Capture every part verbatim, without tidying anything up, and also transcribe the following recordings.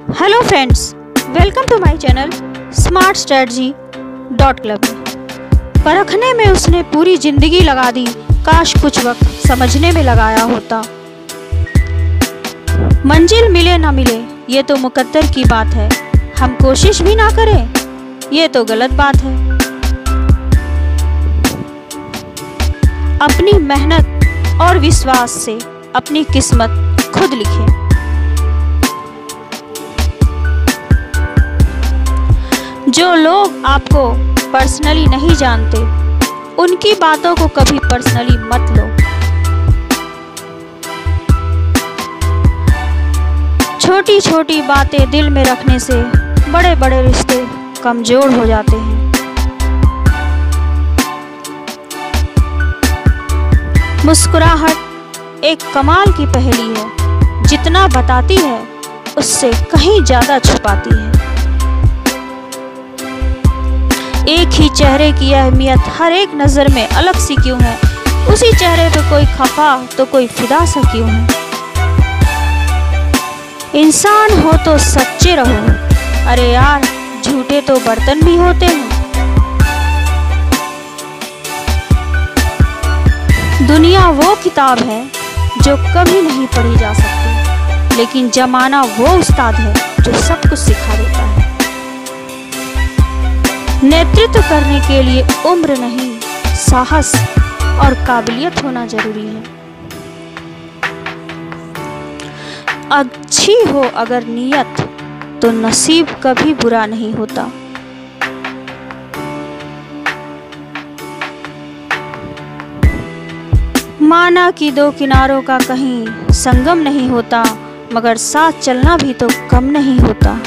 Hello friends, welcome to my channel smart strategy dot club. परखने में उसने पूरी जिंदगी लगा दी, काश कुछ वक्त समझने में लगाया होता। मंजिल मिले ना मिले ये तो मुकद्दर की बात है, हम कोशिश भी ना करें ये तो गलत बात है। अपनी मेहनत और विश्वास से अपनी किस्मत खुद लिखें। जो लोग आपको पर्सनली नहीं जानते उनकी बातों को कभी पर्सनली मत लो। छोटी छोटी बातें दिल में रखने से बड़े बड़े रिश्ते कमजोर हो जाते हैं। मुस्कुराहट एक कमाल की पहेली है, जितना बताती है उससे कहीं ज्यादा छुपाती है। एक ही चेहरे की अहमियत हर एक नज़र में अलग सी क्यों है, उसी चेहरे पे कोई खफा तो कोई फिदा सा क्यों है। इंसान हो तो सच्चे रहो, अरे यार झूठे तो बर्तन भी होते हैं। दुनिया वो किताब है जो कभी नहीं पढ़ी जा सकती, लेकिन जमाना वो उस्ताद है जो सब कुछ सिखा देता है। नेतृत्व करने के लिए उम्र नहीं, साहस और काबिलियत होना जरूरी है। अच्छी हो अगर नीयत तो नसीब कभी बुरा नहीं होता। माना कि दो किनारों का कहीं संगम नहीं होता, मगर साथ चलना भी तो कम नहीं होता।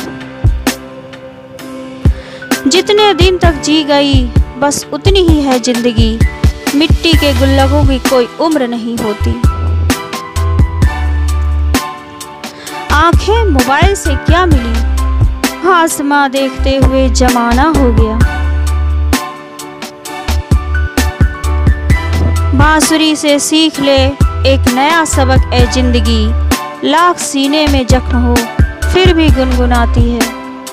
जितने दिन तक जी गई बस उतनी ही है जिंदगी, मिट्टी के गुल्लकों की कोई उम्र नहीं होती। आंखें मोबाइल से क्या मिली, आसमां देखते हुए जमाना हो गया। बांसुरी से सीख ले एक नया सबक ए जिंदगी, लाख सीने में जख्म हो फिर भी गुनगुनाती है।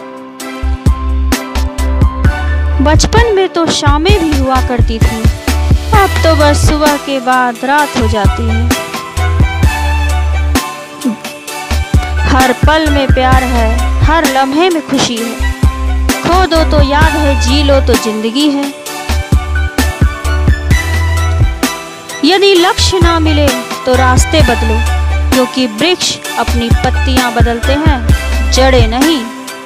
बचपन में तो शामें भी हुआ करती थी, अब तो बस सुबह के बाद रात हो जाती है। हर पल में प्यार है, हर लम्हे में खुशी है, खो दो तो याद है, जी लो तो जिंदगी है। यदि लक्ष्य ना मिले तो रास्ते बदलो, क्योंकि वृक्ष अपनी पत्तियां बदलते हैं, जड़ें नहीं।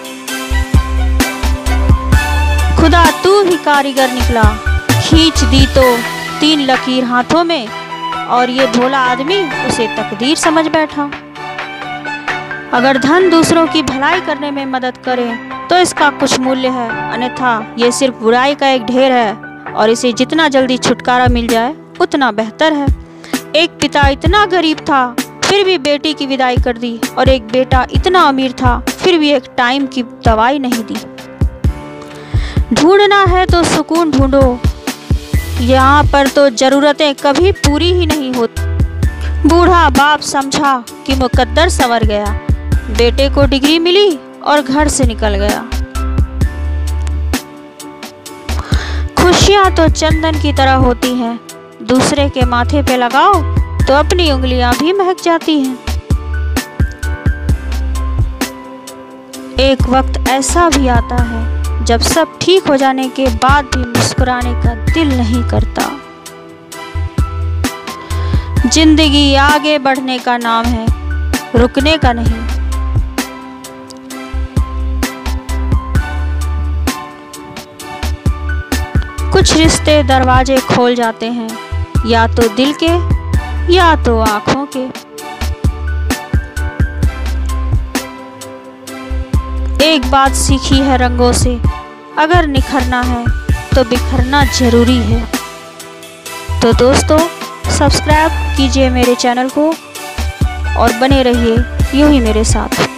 खुदा तू ही कारीगर निकला, खींच दी तो तीन लकीर हाथों में, और ये भोला आदमी उसे तकदीर समझ बैठा। अगर धन दूसरों की भलाई करने में मदद करे तो इसका कुछ मूल्य है, अन्यथा ये सिर्फ बुराई का एक ढेर है, और इसे जितना जल्दी छुटकारा मिल जाए उतना बेहतर है। एक पिता इतना गरीब था फिर भी बेटी की विदाई कर दी, और एक बेटा इतना अमीर था फिर भी एक टाइम की दवाई नहीं दी। ढूंढना है तो सुकून ढूंढो, यहाँ पर तो जरूरतें कभी पूरी ही नहीं होती। बूढ़ा बाप समझा कि मुकद्दर संवर गया, बेटे को डिग्री मिली और घर से निकल गया। खुशियाँ तो चंदन की तरह होती हैं, दूसरे के माथे पे लगाओ तो अपनी उंगलियां भी महक जाती हैं। एक वक्त ऐसा भी आता है जब सब ठीक हो जाने के बाद भी मुस्कुराने का दिल नहीं करता। जिंदगी आगे बढ़ने का नाम है, रुकने का नहीं। कुछ रिश्ते दरवाजे खोल जाते हैं, या तो दिल के या तो आंखों के। एक बात सीखी है रंगों से, अगर निखरना है तो बिखरना जरूरी है। तो दोस्तों सब्सक्राइब कीजिए मेरे चैनल को और बने रहिए यूं ही मेरे साथ।